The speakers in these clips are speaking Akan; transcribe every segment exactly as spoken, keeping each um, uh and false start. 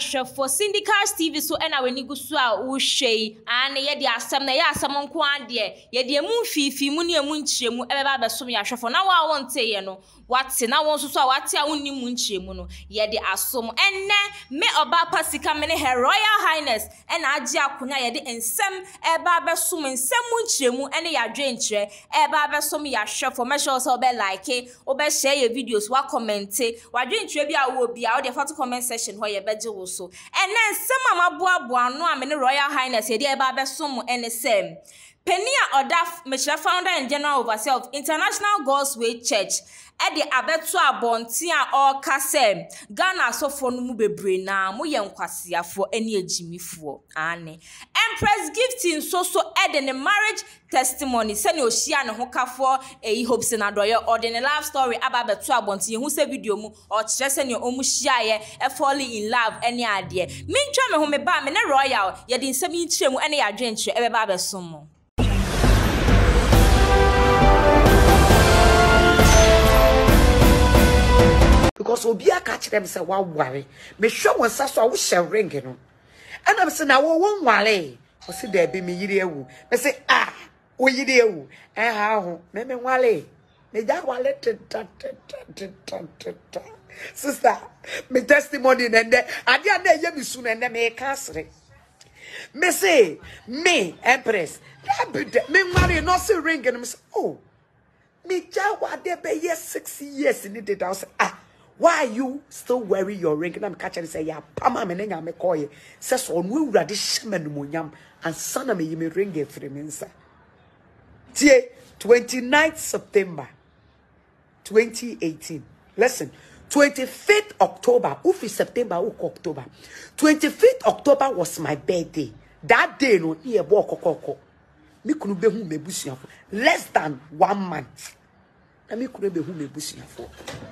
for Syndicast T V so ena weni gusu a wo hwei ane ye de asem na ye asem nko ade ye de emu fifi mu ne emu nkyiremu ebeba besom ya hwefo na wa wonte ye no wate na won so so a wate a wonni mu nkyiremu no ye de asom enne me oba pasika me ne Her Royal Highness ena agi akonya ye de ensem eba besom ensem mu nkyiremu ene ya dwe nkyire eba besom ya hwefo me sure so be like obe share your videos wa comment wa dwe nkyire bi a wo bi a wo de fa comment section ho ye beje wo so and then some amaboa boa no am ne Royal Highness ye de eba besom ene sem Penia Odaf Misha founder and general overseer of International God's Way Church e de abeto abonti a all kasem Ghana sofo no mu bebre na mo ye Nkwasiafuo ene Agyimifuo ane Empress Gifty so so e de ne marriage testimony se ne ohia ne hokafo e hopes na doye or de ne love story aba beto abonti hu se video mu o kire se ne omu hia ye e falling in love ene ade mentwa me ho me ba me ne Royal ye de nsem yi kire mu ene ya dwenche e be ba besom because obia catch them say wa worry me show one saso wo share ring no and am say na wo won wale o say there be me yire ewu me say ah wo yire ewu eh ha ho me me wale me ja wale sister me testimony nende ade na ye mi su nende me kasre me say me Empress me marry no say ring and me say oh me ja wade be yes six years in it I say ah why you still wearing your ring? And I'm catching say, yeah, Pama Menenga me call you. Says on we ready shaman munyam and son of me you may ring it for me, sir. Tie twenty-ninth September twenty eighteen. Listen, twenty-fifth October, ufi September, uko October. twenty-fifth October was my birthday. That day no near walk koko. Me kunu be hu me busia for less than one month. Na me kunu be hu me busia for.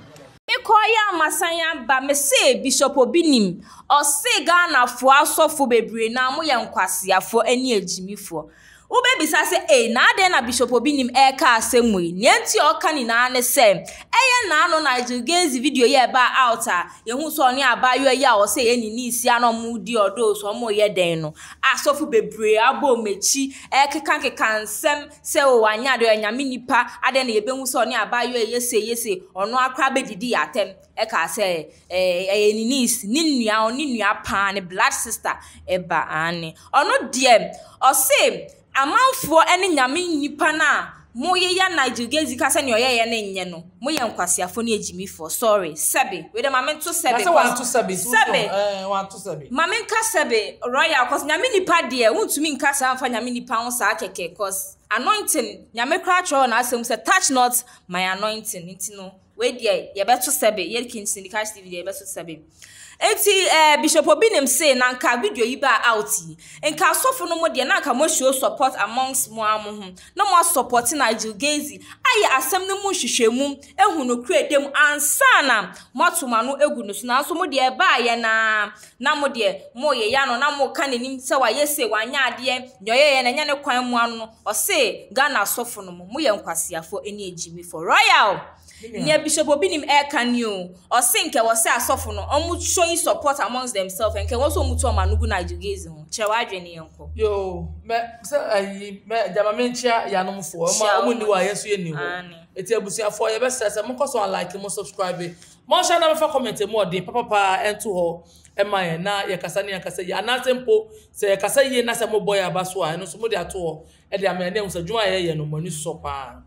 Koya masanya ba me say Bishop Obinim o say Ghana fo asofo bebre na mo ye Nkwasiafuo ene Agyimifuo wo be bisa say eh na ade na Bishop Obinim e ka asemu yi nti o ka ni na ne say eye na no na gaze video ye ba out a ye hu so ne abayo ye a o say ye ni ni isi ano mu di odo so mo ye den no asofo bebre abo mechi e keka keka nsem say o anya de anyame nipa ade na ye be hu so ne abayo ye say ye say ono akra be didi atem e ka say eh ni ni ni nua oni nua pa ne blood sister e ba ane ono de o say amanfo ene nyame nipa na moye ya Nigeria kase ne oyeye ne nye no moye Nkwasiafuo ne Agyimifuo sorry sebe we de mamento sebe one to sebe sebe eh one to sebe mamenka sebe Royal cause nyame nipa de wontumi nka sa amfa nyame nipa ho sa keke cause anointing nyame kra tro na asem say touch not my anointing nti no we de ye beto sebe ye kin Syndicast T V ye beto sebe enti eh Bishop Obinim say na nka video yi ba out yi nka sofo no mo de na nka mo show support amongst mo amohum na mo support na Gilgazi aye asem no mu hwehwemu ehu no kredem ansa na motoma no egu no so na so mo de e ba ye na na mo de mo ye ya no na mo ka nenim se wa ye se wa nya ade nyoye ye na nya ne kwan mu anu no o say Ghana sofo no mo ye Nkwasiafuo ene Agyimifuo Royal near Bishop Obinim air can you or sink or say a soften or showing support amongst themselves and can also move to a manugu Nigeria. Chawadri uncle. Yo, me say Jamamentia Yanum for only why yes you knew. It's a busia for your best as a monk so like more subscribe. More shall never comment more de papa and to her. Emma na ya kasani ya kasaya anatempo se kasaye na se mo boy abaswa no so mo de ato e de amene wo sadwuma ye no mani so pa.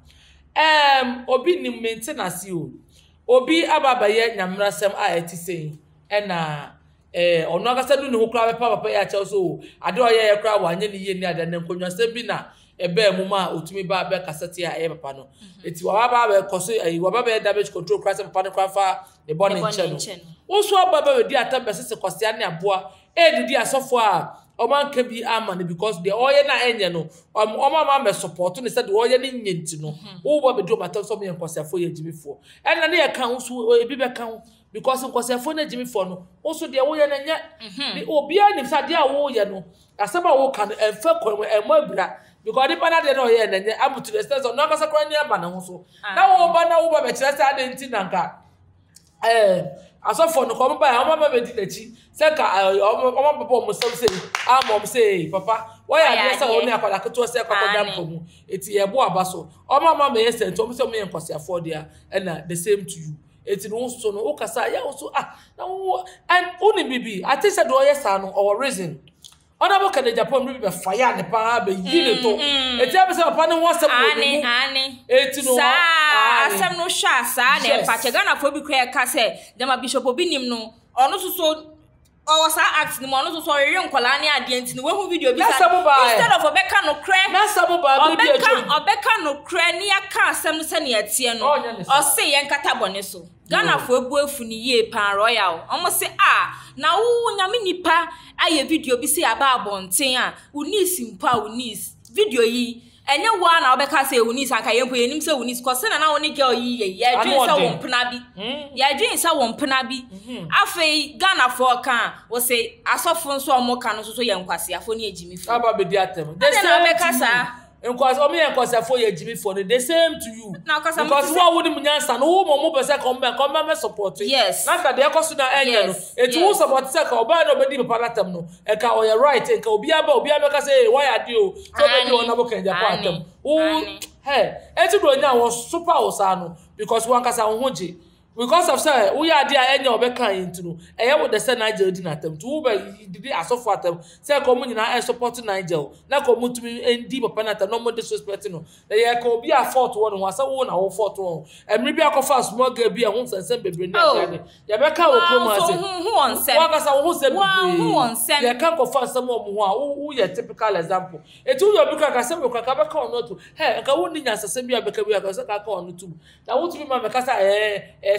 Um, Obinim maintenance you. Obi ababaye nyamrasem a eti sei. Ena eh ono agasa du ne ho kra papa papa ya cha so ade oye ye kra wanye ne ye ni ade ne nkonwasem bi na ebe mu ma otumi ba be kasete a e papa no. Eti wa baba be koso ayi wa baba damage control kra se papa ne kra fa the born in channel. Wo so baba we di atambe se kwase ane aboa e didi asofo a oman can be amani because the oil na enye no um oma ma support no said the oil ni nyenti no wo bo be do matter so me Nkwasiafuo ye Agyimifuo and na na kan so e bi be kan because Nkwasiafuo na Agyimifuo no wo so de wo ye na nya obi anim sa de a wo ye no asaba wo kan enfa kwam emo abira because the pana de no ye na nya abutu the sense no akasa kra ni aba na ho so na wo ba na wo ba be kire sa de nti nanka eh asofo no come by mama be di nachi say ka mama papa mo say say ah mom say papa why are say oni akwala keto say kwakoda mpomu eti ye bo abaso o mama me say to mo say me Nkwasiafuo dia na the same to you eti no so no ukasa ya so ah na and oni bibi I think say do yes no or reason Honorable Kennedy Japan be fire ne pa be yile to eti abi say papa ne ho asem no ani ani eti no sa asem no hwa sa na pa che Ghanafo bi kra ka say dem Bishop Obinim no ono so so o was act ni mo ono so so rere nkola ne ade enti ni we hu video bi sa instead of obeka no kra na sabu ba bi bi obeka obeka no kra ni aka asem no se ne atie no o se ye nkata bone so Ghanafo ebu efu ni ye pan royal omo se ah na wo nyame nipa aye video bi se aba abonten a unis mpa unis video yi enye wa na obeka se unis anka yempo yenim se unis ko se na na woni girl yi ye ye dwen se won pena bi ye dwen se won pena bi afei Ghanafo kan wo se asofo nso omo kan no so ye Nkwasiafuo ne Agyimifuo aba be di atem de se obeka sa Because omi Nkwasiafuo ye Agyimifuo the same to you. Because what would munyansa no wo mo be say come back come me support. Yes. Na ka de ekoso na enye no. Eti wo support say ka oba no be di papa latam no. E ka o ye right e ka obi aba obi aba ka say why are you so be di Honorable Kennedy Japan. Wo hey, eti do nya wo super osano because one kasa wo hoje. Because of say we are there enye obeka into no. E ye wo the say Nigeria di na tem. To be did asofo atem. Say come nyina e support Nigeria. Na come tumi endi papa na tem no more disrespect no. The ye ka obi a fault one ho say wo na wo fault one. Emri bi akofa small girl bi a ho sense bebre na ya. Ye beka wo krom ase. Who on sem? Wa kasa wo sem bebre. Who on sem? Ye kan kofa sem o mo ho a wo ye typical example. Etu yo bi ka sem ko ka beka on to. Hey, ka wo ni nya sesem bi abeka bi ka say ka ka on to. Na wo tumi ma beka say eh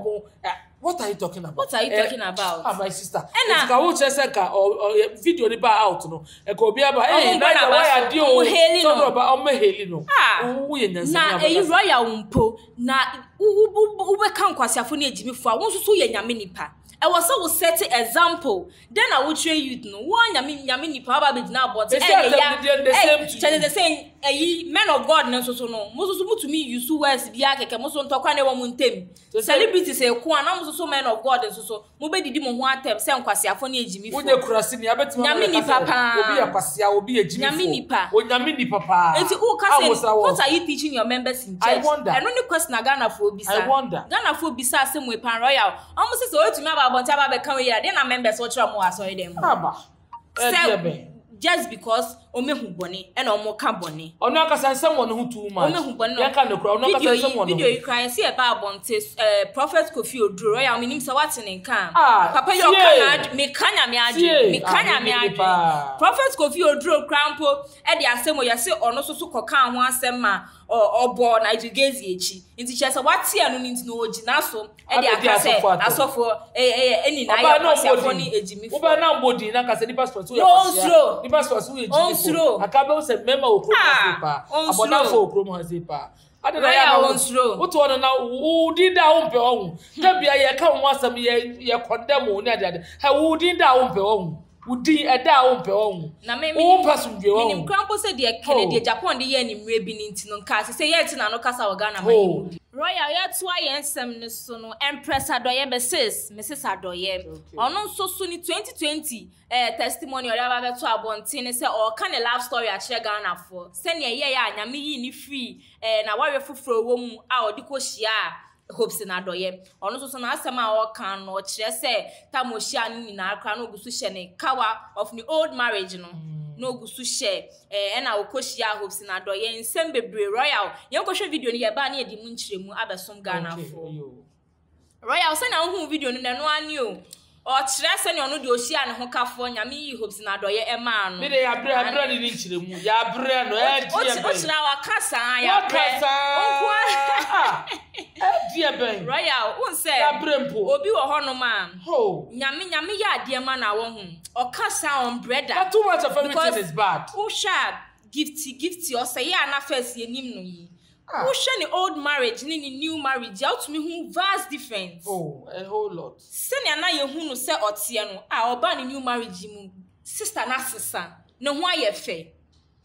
what are you talking about? What are you talking uh, about? Ah, my sister. It's ka wo chese ka or video ni ba out no. E ko bi aba eh na ya why are you so about o meheli no. Wo ye nyansa na e royal mpo na wo be kan Nkwasiafuo ne Agyimifuo a wo so so ye nyame nipa. I was so set example. Then I would train you no one nyame nyame nipa ba be dina about eh yeah. They the same eh men of God no so so no. Mo so so mutumi use words bia keke mo so ntokwa ne wo mu ntem. Celebrities e ko ana mo so so men of God so so mo be didi mo ho atem se Nkwasiafuo ne Agyimifuo. Wo je kurasi ni abetima nyame nipa pa. Obi akwasia obi Agyimifuo. Nyame nipa. O nyame nipa pa. Enti who can say what are you teaching your members in church? I wonder. And only question Ghanafo bisa. I wonder. Ghanafo bisa asem we pan royal. Almost say o tumi aba bonta aba be kan we ya dey na members o try mo asori dem. Aba. Eh just because o mehu bone e na o mo ka bone. Ono akasa nsem won ho too much. O mehu bone. Ya ka no kro ono akasa nsem won. Video you cry see e ba bonte eh Prophet Kofi Oduro royal minim se what in kan. Papa yo kan me kanya me adu. Me kanya me adu. Prophet Kofi Oduro krampo e de asem o ye se ono so so koka ho asem ma obo na igezi echi nti che se wati anu nti no ogina so e de akase asofo eh eni na ya Nkwasiafuo ni Agyimifuo oba na mbodi na kase ni passport wo ya ni passport wo Agyimifuo akabe wo se mema okro mo pa abona fo okro mo hazipa adena ya onsro wo to no na wo di da wo mpe wo da bia ye ka wo asem ye ye condemn wo ni ade ha wo di da wo mpe wo Udi eda wo mpe wo na me wo pasumdwe wo minim krampo se de Kennedy Japan de ye ni mre bi ni ntino nka se ye ti na no kasa wo Ghana man royal ya to ayensem ne so no Empress adoye besis Missus Adoye ono nso so ni twenty twenty eh testimony ori aba beto abontin se o ka ne love story a che Ghanafo se ne ye ya anyame yi ni free eh na warwe foforo wo mu a odi ko hia hopes na Adoye ono so so na asema o kan no kire se tamohia ni na akra no gusu hye ne kawa of the old marriage no no gusu hye eh na okohia hopes na Adoye nsem bebre royal yenkohwe video ni ye ba na edi mu nchiremu abesom Ghanafo royal se na hu video ni na no ani o o kire se ne ono de ohia ne ho kafo nyame yi hopes na Adoye e ma no me de ya bre abra ni nchiremu ya bre no e die be o kira wa kasa ya bre onkwa die ben royal un say ya brempo obi wo ho no ma ho nyame nyame ya ade ma na wo hu o kasa on brother but too much of everything is bad who sharp gifty gifty o say ya na first ye nim no yi who share ni old marriage ni ni new marriage ya to me hu vast difference oh a whole lot senior na ye hu no say otie no a oba ni new marriage mu sister na sisa ne ho aye fe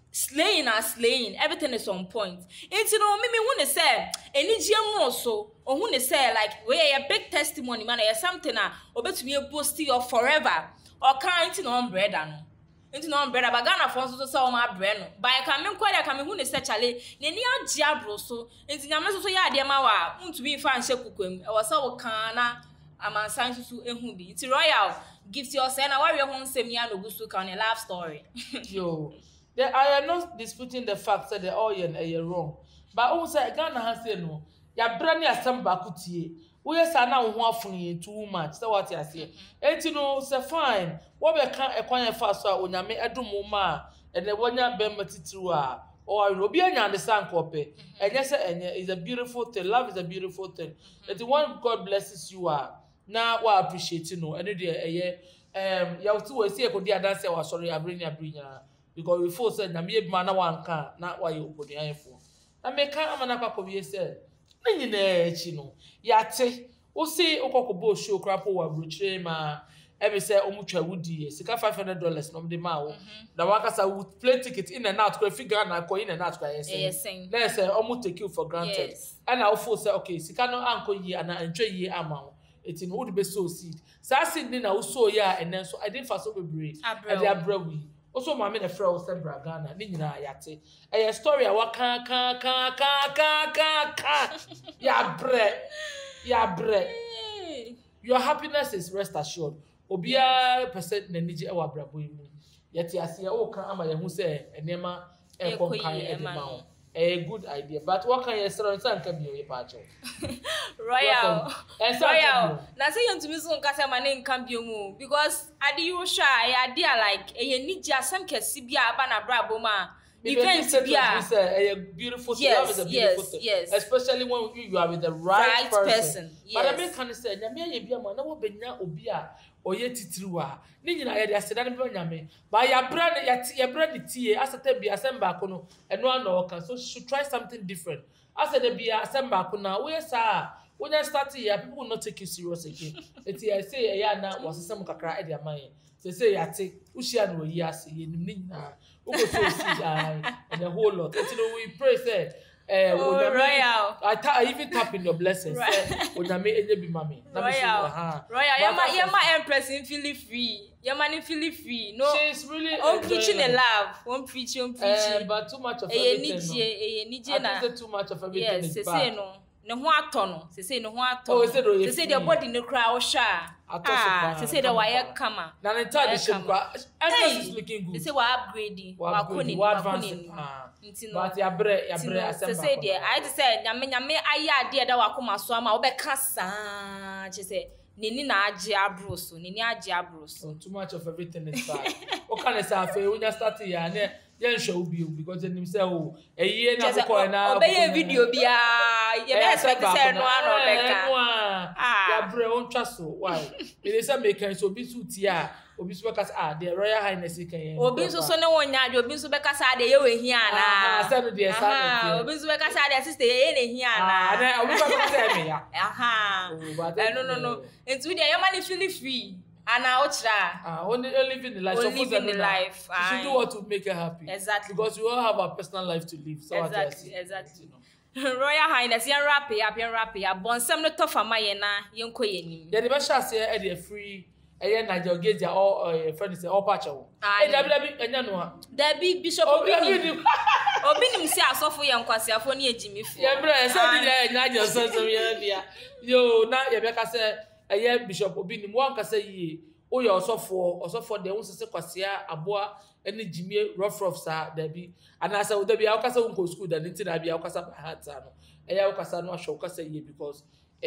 slaying and slaying, everything is on point. It's you know, me me who say any G M also, or who say like we a big testimony, man, or something na or to be a boost you forever, or can't you know umbrella no. Into no umbrella, but Ghana for so so my brain. But I can quite I can who say chale, ne ni diablo so, into Yamaso ya de ma wa, to be fan shekukum, or so kana. Ama sansu su ehun bi. It's royal. Gifty or say na warrior hon say me no gusto kan a love story. Yo. They, I am not disputing the fact that the oil are wrong. But also Ghana has said no. Ya brand ya some bakutie. We are sana ho afun too much. That's what I say. And you know, say fine. What we can acquire fast so onyame edum ma and the wonya be matitru a or obi anya understand kope. And yes enye is a beautiful thing. Love is a beautiful thing. That the one God blesses you are. Now we appreciate you know. And the um ya to say ko dia dance wa sorry abrini abrinya. Because we force said na me man na wan kan na why you put the info na me kan amana kwako bi said na nyina echi no ya te o se okokobo show crapo wa bruchire ma e be say omutwa wudi sika five hundred dollars no de ma wo na waka sa would play ticket in and out ko figure na ko in and out ko yes na say omu take you for granted and I force say okay sika no anko yi ana antwa yi ama it in would be so seed sa seed ni na wo so ya and then so I didn't fast so be brave e dey abrawi also mama na frɛ wo sɛ Ghana ni nyina yate ɛyɛ story a waka ka ka ka ka ka ka ya bre ya bre your happiness is rest assured obia percent na nige e wa brabo mu yete ase o kan ama ye hu sɛ enema e kon kan e de ma ho a good idea but what can you say on sanka bi o ye pa cho royal royal na say you to me so nka ma ne nka bi mu because ade you shy ade like e ye nige asem kesi bi aba na brabo ma event bi a beautiful thing. Love is a beautiful yes, thing yes. especially when you, you are with the right, right person, person. Yes. But I mean can say nyame ye bi ama na wo benya obi a oye titiriwa ni nyina ye de aseda ne be nyame ba ya bra ne ya bra ne tie asata bi asemba ko no eno ana o kan so should try something different aseda bi asemba ko na wo ye sa when you start here people will not take you serious again eti I say e ya na wasesem kakra e de amaye say say ya te ushia no yi ase ye nim ni nyina wo go so see and a whole lot eti no we pray say eh oh, royal I, ta I even tap in your blessings say onyame enye bi mami na me royal royal yama yama empress in feel free yama ni feel free no she's really on preaching a love on preaching on preaching uh, but too much of everything everything eh ye ni je na too much of everything yes is say no ne ho ato no se say ne ho ato se say the body ne kra wo sha ah se say the wire kama na ne tadi shim kwa Empress is looking good se say wa upgrade wa koni wa wa koni ntino but ya bre ya bre asemba se say there I just say nyame nyame aya ade da wa koma so ama wo be kasa che say nini na age abroso nini age abroso too much of everything is bad o kan say afa when you start ya ne yen show bi because them say oh eyi na ko na obey video bia ye be expect say no ano beka ah ya bre on twa so why they say make so bi suit ya obi so beka ah the royal highness kan yen obi so so ne wonya ade obi so beka say ade ye we hia na ah say no dey say ah obi so beka say ade sister ye ne hia na ah na obi beka say me ya aha no no no into there you man feel free and now ah only living the life so living the life you should do what to make her happy exactly because we all have our personal life to live so exactly exactly you know. Royal Highness yan rap ya yan rap ya bonsam no tofa maye na yenko yenim ya de be sha se e de free eye na jogeja all friend say all patch o e da bi enya no ha da bi bishop Obinim Obinim si asofo ye Nkwasiafuo ne Agyimifuo ya bra say di enya je sensem ya bia yo na ye be ka say eye bishop Obinim wan ka say yi o ye osofo osofo de won sese kwasia aboa ene jimie rough rough sa da bi ana say o da bi a ka say won ko school da nti da bi a ka say heart no eye a ka say no ahwo ka say yi because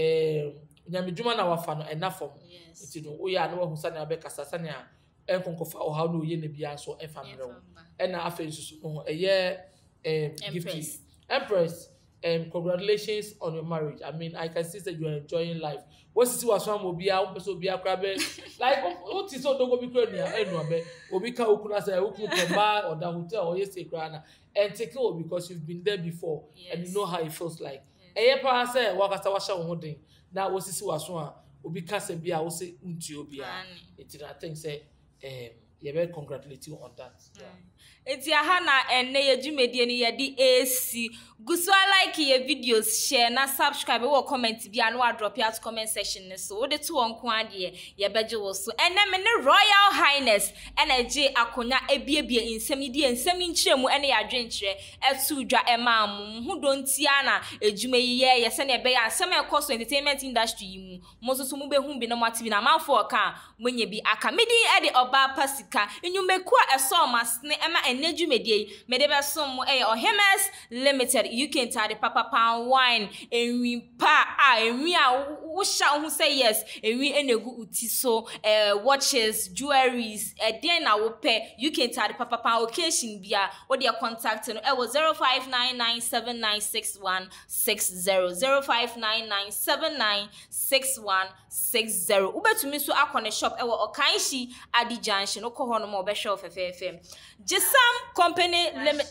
eh nyamedwuma na wafa no ena form enti no o ya na wa husa na be kasa sa na enkonkofa o ha no ye na bia so e famre wo ena afa nsusu no eye eh Gifty Empress um congratulations on your marriage. I mean I can see that you are enjoying life. What is was one will be out so be a crab like what is so don't go be crazy enu abe obi ka okuna say oku komba or the hotel or yes grana and take it because you've been there before yes. and you know how it feels like eye pa say wakasa washa wo den na wosisi waso a obi ka say bia wo say unti obi a it I think say um you be congratulate you on that. Yeah. Eti aha na enne ye dwumedie ni ye di A C guso like ye videos share na subscribe we comment bia no drop out comment section ne so de to won ko ade ye beje wo so enne me ne Royal Highness energy akonya ebiebie insem di ensem nchiremu ene ya dwenkyere etu dwa ema am hu dontia na edwuma yi ye ye se ne be ya nsem ekoso entertainment industry yi mu mo so so mu be hu bi na mo atibi na manfo ka monye bi aka medi e de oba pasika enyumeku a eso masne ema eneju medie medebe som eh Ohemes Limited you can tell papa pound wine enwi pa a enwi a wo sha hu say yes enwi enegu uti so eh watches jewelries eh den na wo pe you can tell papa pound occasion bia wo de contact no eh zero five nine nine seven nine six one six zero zero five nine nine seven nine six one six zero ubetumi so akone shop eh wo Okanshi Adi Junction okoho no mo be shop fefefe Gisam Company Limited.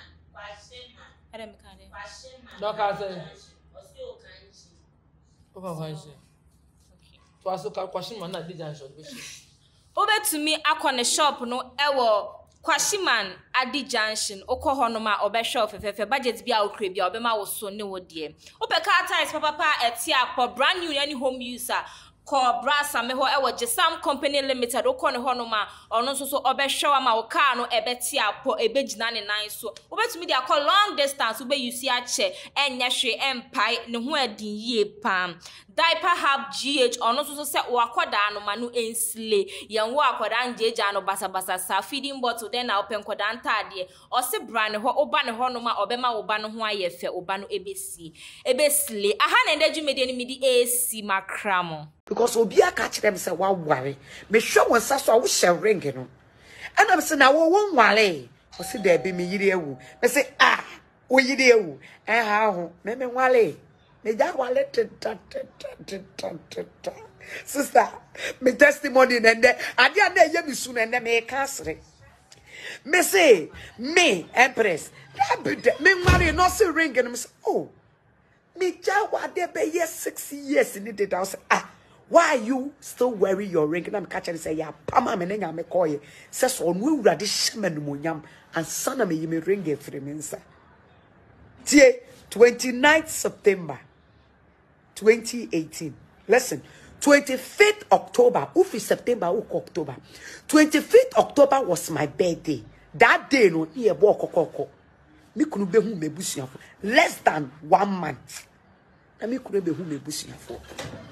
No, can't say. Okay. So I saw question man at the junction. Over to me, I can a shop no ewo. Kwashiman Adi Junction okoho no ma obe shop fefe budget bia okre bia obema wo so ne wo de. Opeka ties papa pa etia for brand new any home user. Ko brasa me ho e wo Gisam Company Limited okọ ne ho no ma ono so so obehwe ma wo car no ebeti apo ebegina ne nan so obetumi dia call long distance ube you see ache enye hwe empai ne ho adin yie pam diaper hub G H ono so so se wo akoda no ma no ensle yen wo akoda njeja no basa basa sa feeding bottle den na open koda ntade o se brand ho oba ne ho no ma obema wo ba no ho ayefe oba no ebesi ebesle aha na ndaju media ni midi A C makramo because obi aka kire me say wa ware me hwe won sa so a wo hye ring no ana me say na wo won ware o se da be me yire ewu me say ah o yire ewu eh ha ho me me ware me ja ware tata tata sister me testimony nende ade na ye mi su nende me ka sere me say me Empress me ware no se ring no me say oh me ja ware be yes six years in the house ah why you still wearing your ring? And I'm catching say, yeah, Pama Menena me call you. Says on we radi shaman munyam and son of me you may ring a free minsa. Tie twenty-ninth September twenty eighteen. Listen, twenty-fifth October, ufi September, uko October. twenty-fifth October was my birthday. That day no near walk koko. Me kunu be hu me busia for less than one month. Na me kunu be hu me busia for.